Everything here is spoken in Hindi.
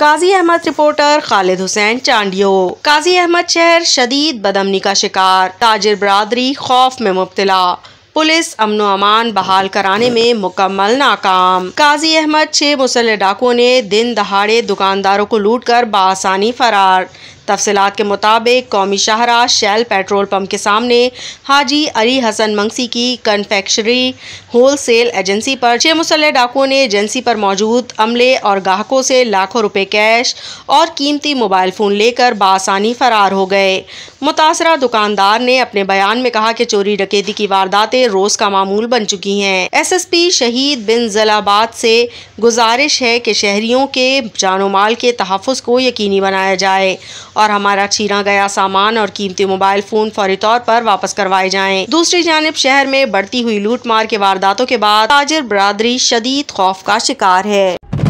काजी अहमद रिपोर्टर खालिद हुसैन चांडियो। काजी अहमद शहर शदीद बदअमनी का शिकार, ताजिर बरादरी खौफ में मुब्तला, पुलिस अमनो अमान बहाल कराने में मुकम्मल नाकाम। काजी अहमद 6 मुसल्लह डाकुओं ने दिन दहाड़े दुकानदारों को लूट कर बासानी फरार। तफसीलात के मुताबिक कौमी शाहराह शेल पेट्रोल पंप के सामने हाजी अली हसन मंगसी की कन्फेक्शनरी होल सेल एजेंसी पर 6 मुसल्लह डाकुओं ने एजेंसी पर मौजूद अमले और ग्राहकों से लाखों रुपए कैश और कीमती मोबाइल फ़ोन लेकर बासानी फरार हो गए। मुतासरा दुकानदार ने अपने बयान में कहा कि चोरी डकैती की वारदातें रोज़ का मामूल बन चुकी हैं। SSP शहीद बिन जलाबाद से गुजारिश है कि शहरियों के जानो माल के तहफ़्फ़ुज़ को यकीनी बनाया जाए और हमारा छीना गया सामान और कीमती मोबाइल फ़ोन फौरी तौर पर वापस करवाए जाएं। दूसरी जानिब शहर में बढ़ती हुई लूटमार के वारदातों के बाद ताजिर बरादरी शदीद खौफ का शिकार है।